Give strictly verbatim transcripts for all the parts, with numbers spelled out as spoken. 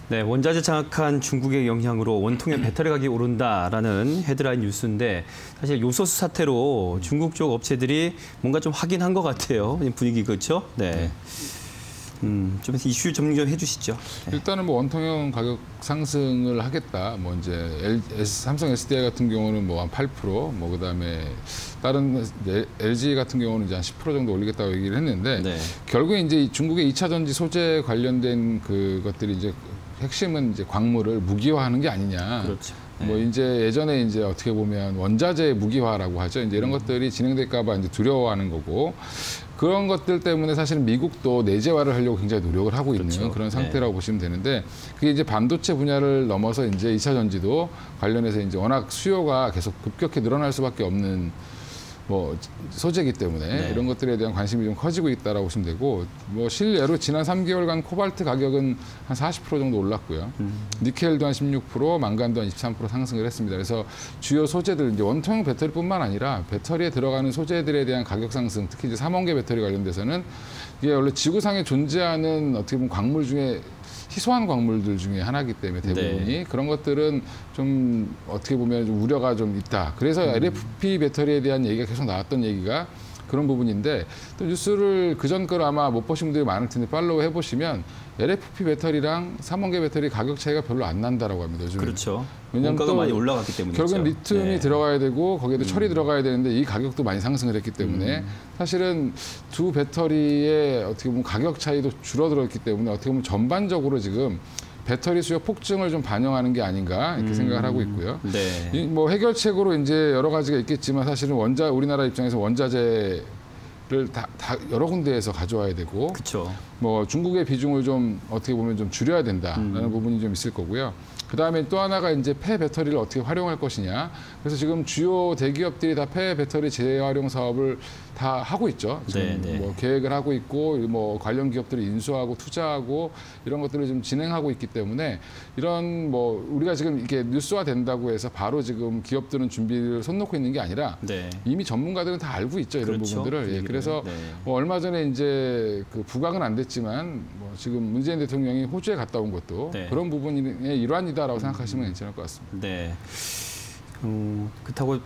네, 원자재 장악한 중국의 영향으로 원통의 배터리 가격이 오른다라는 헤드라인 뉴스인데 사실 요소수 사태로 중국 쪽 업체들이 뭔가 좀 확인한 것 같아요. 분위기 그렇죠? 네. 음, 좀 이슈 정리 좀 해주시죠. 네. 일단은 뭐 원통형 가격 상승을 하겠다. 뭐 이제 엘, 삼성 에스디아이 같은 경우는 뭐 한 팔 퍼센트, 뭐 그다음에 다른 엘지 같은 경우는 이제 한 십 퍼센트 정도 올리겠다고 얘기를 했는데 네. 결국에 이제 중국의 이 차 전지 소재 관련된 그것들이 이제 핵심은 이제 광물을 무기화하는 게 아니냐. 그렇죠. 네. 뭐 이제 예전에 이제 어떻게 보면 원자재 무기화라고 하죠. 이제 이런 음. 것들이 진행될까봐 이제 두려워하는 거고. 그런 것들 때문에 사실은 미국도 내재화를 하려고 굉장히 노력을 하고 있는 그렇죠. 그런 상태라고 네. 보시면 되는데 그게 이제 반도체 분야를 넘어서 이제 이 차 전지도 관련해서 이제 워낙 수요가 계속 급격히 늘어날 수밖에 없는 뭐 소재이기 때문에 네. 이런 것들에 대한 관심이 좀 커지고 있다라고 보시면 되고 뭐 실례로 지난 삼 개월간 코발트 가격은 한 사십 퍼센트 정도 올랐고요. 음. 니켈도 한 십육 퍼센트, 망간도 한 이십삼 퍼센트 상승을 했습니다. 그래서 주요 소재들 이제 원통형 배터리뿐만 아니라 배터리에 들어가는 소재들에 대한 가격 상승, 특히 이제 삼원계 배터리 관련돼서는 이게 원래 지구상에 존재하는 어떻게 보면 광물 중에 희소한 광물들 중에 하나이기 때문에 대부분이 네. 그런 것들은 좀 어떻게 보면 좀 우려가 좀 있다. 그래서 음. 엘에프피 배터리에 대한 얘기가 계속 나왔던 얘기가 그런 부분인데 또 뉴스를 그전 거를 아마 못 보신 분들이 많을 텐데 팔로우 해보시면 엘에프피 배터리랑 삼원계 배터리 가격 차이가 별로 안 난다라고 합니다. 요즘에. 그렇죠. 왜냐하면 원가가 많이 올라갔기 때문에. 결국은 리튬이 네. 들어가야 되고 거기에도 음. 철이 들어가야 되는데 이 가격도 많이 상승을 했기 때문에 음. 사실은 두 배터리의 어떻게 보면 가격 차이도 줄어들었기 때문에 어떻게 보면 전반적으로 지금 배터리 수요 폭증을 좀 반영하는 게 아닌가 이렇게 음. 생각을 하고 있고요. 네. 이 뭐 해결책으로 이제 여러 가지가 있겠지만 사실은 원자 우리나라 입장에서 원자재 를 다, 다 여러 군데에서 가져와야 되고, 그쵸. 뭐 중국의 비중을 좀 어떻게 보면 좀 줄여야 된다라는 음. 부분이 좀 있을 거고요. 그 다음에 또 하나가 이제 폐 배터리를 어떻게 활용할 것이냐. 그래서 지금 주요 대기업들이 다 폐 배터리 재활용 사업을 다 하고 있죠. 지금 네, 네. 뭐 계획을 하고 있고, 뭐 관련 기업들을 인수하고 투자하고 이런 것들을 좀 진행하고 있기 때문에 이런 뭐 우리가 지금 이게 뉴스화 된다고 해서 바로 지금 기업들은 준비를 손 놓고 있는 게 아니라 네. 이미 전문가들은 다 알고 있죠. 이런 그렇죠. 부분들을. 예, 그래서 네. 뭐 얼마 전에 이제 그 부각은 안 됐지만 뭐 지금 문재인 대통령이 호주에 갔다 온 것도 네. 그런 부분의 일환이다라고 음. 생각하시면 괜찮을 것 같습니다. 네. 음, 그렇다고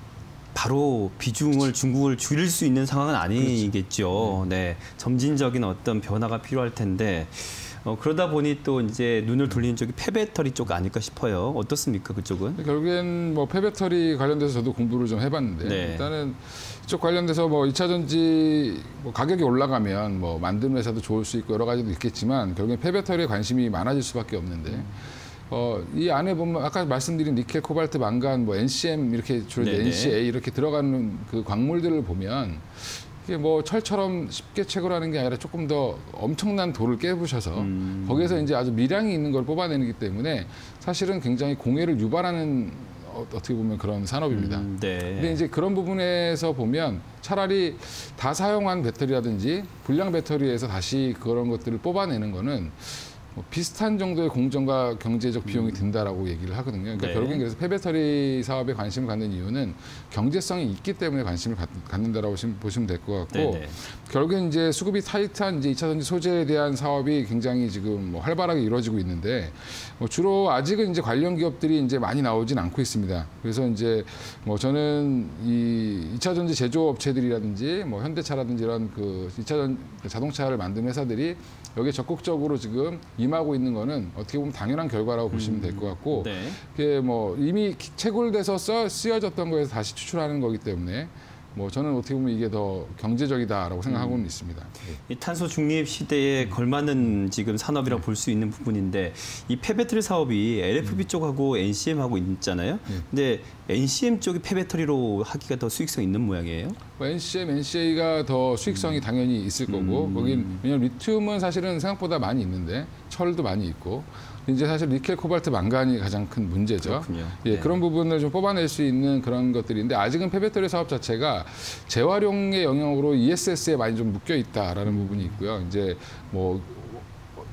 바로 비중을 그렇죠. 중국을 줄일 수 있는 상황은 아니겠죠. 그렇죠. 네. 점진적인 어떤 변화가 필요할 텐데 어, 그러다 보니 또 이제 눈을 돌리는 쪽이 폐배터리 쪽 아닐까 싶어요. 어떻습니까, 그쪽은? 결국엔 뭐 폐배터리 관련돼서 저도 공부를 좀 해봤는데 네. 일단은 이쪽 관련돼서 뭐 이 차 전지 뭐 가격이 올라가면 뭐 만드는 회사도 좋을 수 있고 여러 가지도 있겠지만 결국엔 폐배터리에 관심이 많아질 수밖에 없는데. 음. 어, 이 안에 보면 아까 말씀드린 니켈, 코발트, 망간, 뭐 엔씨엠 이렇게 주로 엔씨에이 이렇게 들어가는 그 광물들을 보면 이게 뭐 철처럼 쉽게 채굴하는 게 아니라 조금 더 엄청난 돌을 깨부셔서 음. 거기에서 이제 아주 미량이 있는 걸 뽑아내기 때문에 사실은 굉장히 공해를 유발하는 어떻게 보면 그런 산업입니다. 음, 네. 근데 이제 그런 부분에서 보면 차라리 다 사용한 배터리라든지 불량 배터리에서 다시 그런 것들을 뽑아내는 거는 뭐 비슷한 정도의 공정과 경제적 비용이 든다라고 얘기를 하거든요. 그러니까 네. 결국엔 그래서 폐배터리 사업에 관심을 갖는 이유는 경제성이 있기 때문에 관심을 갖, 갖는다라고 보시면 될 것 같고 네, 네. 결국엔 이제 수급이 타이트한 이제 이 차 전지 소재에 대한 사업이 굉장히 지금 뭐 활발하게 이루어지고 있는데 뭐 주로 아직은 이제 관련 기업들이 이제 많이 나오진 않고 있습니다. 그래서 이제 뭐 저는 이 이 차 전지 제조업체들이라든지 뭐 현대차라든지 이런 그 이 차 전 자동차를 만드는 회사들이 여기에 적극적으로 지금 임하고 있는 거는 어떻게 보면 당연한 결과라고 음. 보시면 될 것 같고 네. 그게 뭐 이미 채굴돼서 써, 쓰여졌던 거에서 다시 추출하는 거기 때문에 뭐 저는 어떻게 보면 이게 더 경제적이다라고 생각하고는 음. 있습니다. 이 탄소 중립 시대에 걸맞는 지금 산업이라고 네. 볼 수 있는 부분인데 이 폐배터리 사업이 엘에프피 음. 쪽하고 엔씨엠하고 있잖아요. 네. 근데 엔씨엠 쪽이 폐배터리로 하기가 더 수익성 있는 모양이에요? 뭐 엔씨엠, 엔씨에이가 더 수익성이 음. 당연히 있을 거고 음. 거긴 왜냐하면 리튬은 사실은 생각보다 많이 있는데 철도 많이 있고 이제 사실 니켈, 코발트, 망간이 가장 큰 문제죠. 그렇군요. 예, 네. 그런 부분을 좀 뽑아낼 수 있는 그런 것들인데 아직은 폐배터리 사업 자체가 재활용의 영역으로 이에스에스에 많이 좀 묶여 있다라는 음. 부분이 있고요. 이제 뭐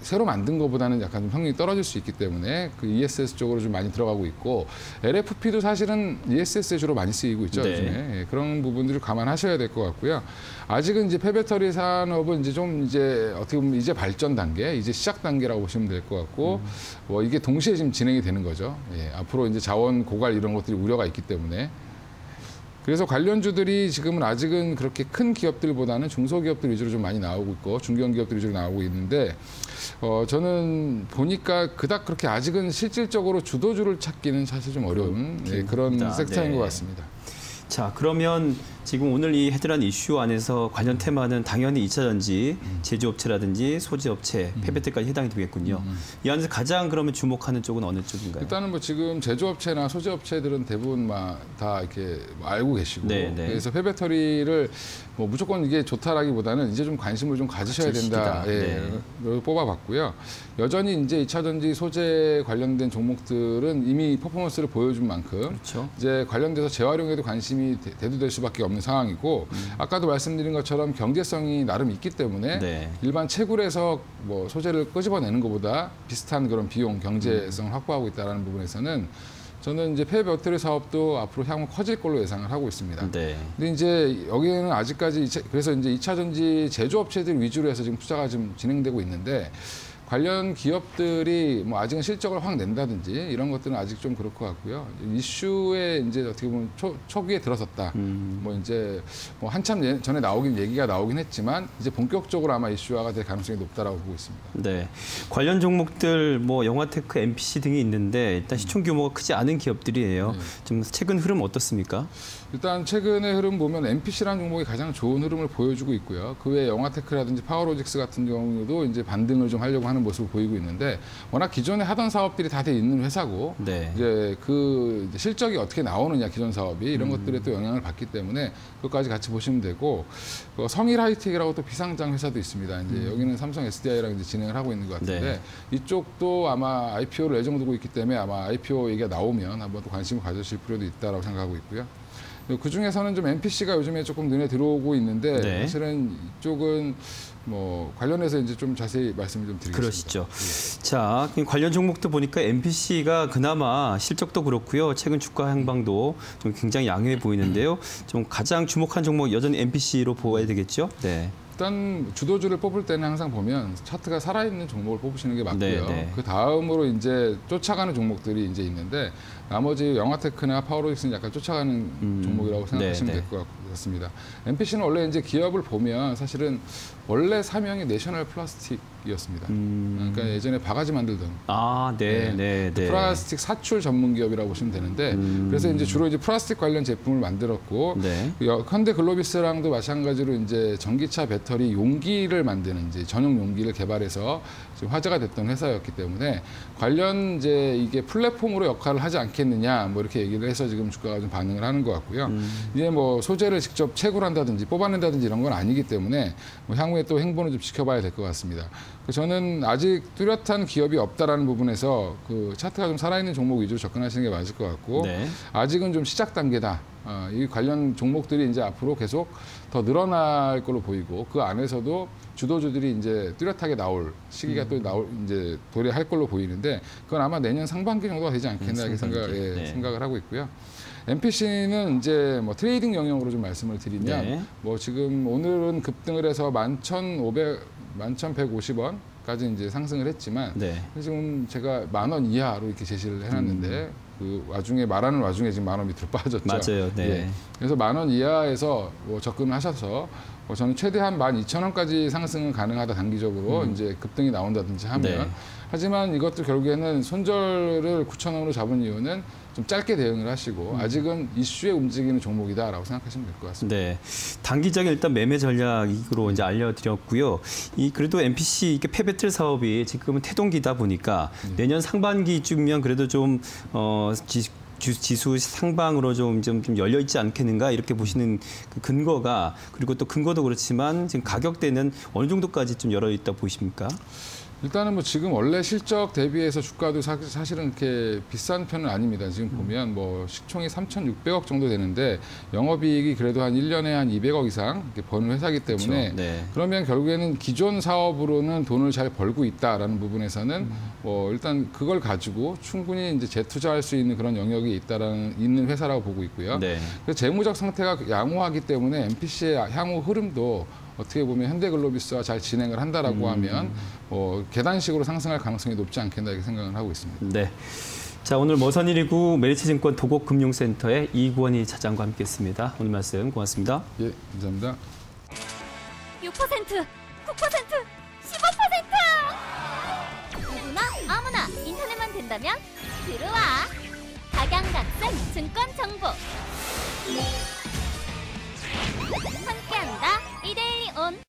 새로 만든 것보다는 약간 좀 성능이 떨어질 수 있기 때문에 그 이에스에스 쪽으로 좀 많이 들어가고 있고 엘에프피도 사실은 이에스에스에 주로 많이 쓰이고 있죠. 네. 요즘에. 예, 그런 부분들을 감안하셔야 될 것 같고요. 아직은 이제 폐배터리 산업은 이제 좀 이제 어떻게 보면 이제 발전 단계, 이제 시작 단계라고 보시면 될 것 같고 음. 뭐 이게 동시에 지금 진행이 되는 거죠. 예, 앞으로 이제 자원 고갈 이런 것들이 우려가 있기 때문에. 그래서 관련주들이 지금은 아직은 그렇게 큰 기업들보다는 중소기업들 위주로 좀 많이 나오고 있고 중견기업들 위주로 나오고 있는데 어, 저는 보니까 그닥 그렇게 아직은 실질적으로 주도주를 찾기는 사실 좀 어려운 네, 그런 섹터인 네. 것 같습니다. 자, 그러면 지금 오늘 이 헤드라인 이슈 안에서 관련 테마는 당연히 이차 전지, 음. 제조업체라든지 소재업체, 음. 폐배터리까지 해당이 되겠군요. 음. 이 안에서 가장 그러면 주목하는 쪽은 어느 쪽인가요? 일단은 뭐 지금 제조업체나 소재업체들은 대부분 막 다 이렇게 알고 계시고 네, 네. 그래서 폐배터리를 뭐 무조건 이게 좋다라기보다는 이제 좀 관심을 좀 가지셔야 된다. 예, 네. 뽑아봤고요. 여전히 이제 이차 전지 소재 관련된 종목들은 이미 퍼포먼스를 보여준 만큼 그렇죠. 이제 관련돼서 재활용에도 관심이 대두될 수밖에 없는 상황이고 음. 아까도 말씀드린 것처럼 경제성이 나름 있기 때문에 네. 일반 채굴에서 뭐 소재를 끄집어내는 것보다 비슷한 그런 비용 경제성을 음. 확보하고 있다는 부분에서는 저는 이제 폐배터리 사업도 앞으로 향후 커질 걸로 예상을 하고 있습니다. 네. 근데 이제 여기에는 아직까지 그래서 이제 이차 전지 제조업체들 위주로 해서 지금 투자가 좀 진행되고 있는데 관련 기업들이 뭐 아직은 실적을 확 낸다든지 이런 것들은 아직 좀 그럴 것 같고요. 이슈에 이제 어떻게 보면 초, 초기에 들어섰다. 음. 뭐 이제 뭐 한참 전에 나오긴 얘기가 나오긴 했지만 이제 본격적으로 아마 이슈화가 될 가능성이 높다라고 보고 있습니다. 네. 관련 종목들 뭐 영화테크, 엠피씨 등이 있는데 일단 시총 규모가 크지 않은 기업들이에요. 네. 좀 최근 흐름 어떻습니까? 일단 최근의 흐름 보면 엠피씨라는 종목이 가장 좋은 흐름을 보여주고 있고요. 그 외에 영화테크라든지 파워로직스 같은 경우도 이제 반등을 좀 하려고 하는 모습을 보이고 있는데 워낙 기존에 하던 사업들이 다 돼 있는 회사고 네. 이제 그 실적이 어떻게 나오느냐 기존 사업이 이런 음. 것들에 또 영향을 받기 때문에 그것까지 같이 보시면 되고 그 성일 하이텍이라고 또 비상장 회사도 있습니다. 이제 음. 여기는 삼성 에스디아이랑 이제 진행을 하고 있는 것 같은데 네. 이쪽도 아마 아이피오를 예정두고 있기 때문에 아마 아이피오 얘기가 나오면 한번 또 관심을 가져주실 필요도 있다라고 생각하고 있고요. 그 중에서는 좀 엠피씨가 요즘에 조금 눈에 들어오고 있는데 네. 사실은 이쪽은 뭐 관련해서 이제 좀 자세히 말씀을 좀 드리겠습니다. 그러시죠. 네. 자, 관련 종목도 보니까 엠피씨가 그나마 실적도 그렇고요. 최근 주가 향방도 좀 굉장히 양호해 보이는데요. 좀 가장 주목한 종목 여전히 엠피씨로 보아야 되겠죠? 네. 일단 주도주를 뽑을 때는 항상 보면 차트가 살아있는 종목을 뽑으시는 게 맞고요. 네, 네. 그 다음으로 이제 쫓아가는 종목들이 이제 있는데 나머지 영화테크나 파워로직스는 약간 쫓아가는 음, 종목이라고 생각하시면 네, 될 것 같습니다. 엠피씨는 원래 이제 기업을 보면 사실은 원래 사명이 내셔널 플라스틱이었습니다. 음. 그러니까 예전에 바가지 만들던 아, 네, 네, 네, 네. 플라스틱 사출 전문 기업이라고 보시면 되는데 음. 그래서 이제 주로 이제 플라스틱 관련 제품을 만들었고 네. 현대 글로비스랑도 마찬가지로 이제 전기차 배터리 용기를 만드는 이제 전용 용기를 개발해서 지금 화제가 됐던 회사였기 때문에 관련 이제 이게 플랫폼으로 역할을 하지 않겠느냐 뭐 이렇게 얘기를 해서 지금 주가가 좀 반응을 하는 것 같고요. 음. 이제 뭐 소재를 직접 채굴한다든지 뽑아낸다든지 이런 건 아니기 때문에 뭐 향후에 또 행보는 좀 지켜봐야 될 것 같습니다. 저는 아직 뚜렷한 기업이 없다라는 부분에서 그 차트가 좀 살아있는 종목 위주로 접근하시는 게 맞을 것 같고 네. 아직은 좀 시작 단계다. 어, 이 관련 종목들이 이제 앞으로 계속 더 늘어날 걸로 보이고 그 안에서도 주도주들이 이제 뚜렷하게 나올 시기가 음. 또 나올 이제 도래할 걸로 보이는데 그건 아마 내년 상반기 정도가 되지 않겠나 이렇게 생각, 예, 네. 생각을 하고 있고요. 엠피씨는 이제 뭐 트레이딩 영역으로 좀 말씀을 드리면 네. 뭐 지금 오늘은 급등을 해서 만 천오백, 만 천백오십 원까지 이제 상승을 했지만 네. 지금 제가 만 원 이하로 이렇게 제시를 해놨는데 음. 그 와중에 말하는 와중에 지금 만 원 밑으로 빠졌죠. 맞아요. 네. 예. 그래서 만 원 이하에서 뭐 접근하셔서 뭐 저는 최대한 만 이천 원까지 상승은 가능하다 단기적으로 음. 이제 급등이 나온다든지 하면 네. 하지만 이것도 결국에는 손절을 구천 원으로 잡은 이유는 좀 짧게 대응을 하시고 음. 아직은 이슈에 움직이는 종목이다라고 생각하시면 될 것 같습니다. 네, 단기적인 일단 매매 전략으로 이제 알려드렸고요. 이 그래도 엠피씨 이게 폐배터리 사업이 지금은 태동기다 보니까 네. 내년 상반기쯤이면 그래도 좀 어. 지, 지수 상방으로 좀, 좀, 좀 열려 있지 않겠는가 이렇게 보시는 그 근거가 그리고 또 근거도 그렇지만 지금 가격대는 어느 정도까지 좀 열려 있다 보십니까? 일단은 뭐 지금 원래 실적 대비해서 주가도 사, 사실은 이렇게 비싼 편은 아닙니다. 지금 보면 뭐 시총이 삼천육백억 정도 되는데 영업이익이 그래도 한 일 년에 한 이백억 이상 이렇게 버는 회사이기 때문에 그렇죠. 네. 그러면 결국에는 기존 사업으로는 돈을 잘 벌고 있다라는 부분에서는 음. 뭐 일단 그걸 가지고 충분히 이제 재투자할 수 있는 그런 영역이 있다라는 있는 회사라고 보고 있고요. 네. 그래서 재무적 상태가 양호하기 때문에 엠피씨의 향후 흐름도 어떻게 보면 현대글로비스와 잘 진행을 한다라고 음. 하면 뭐 계단식으로 상승할 가능성이 높지 않겠나 이렇게 생각을 하고 있습니다. 네. 자, 오늘 머선일이구 메리츠증권 도곡금융센터의 이구원희 차장과 함께했습니다. 오늘 말씀 고맙습니다. 예, 감사합니다. 육 퍼센트, 구 퍼센트, 십오 퍼센트! 누구나 아무나 인터넷만 된다면 들어와. 각양각색 증권 정보. 함께한다. 이데일리 온.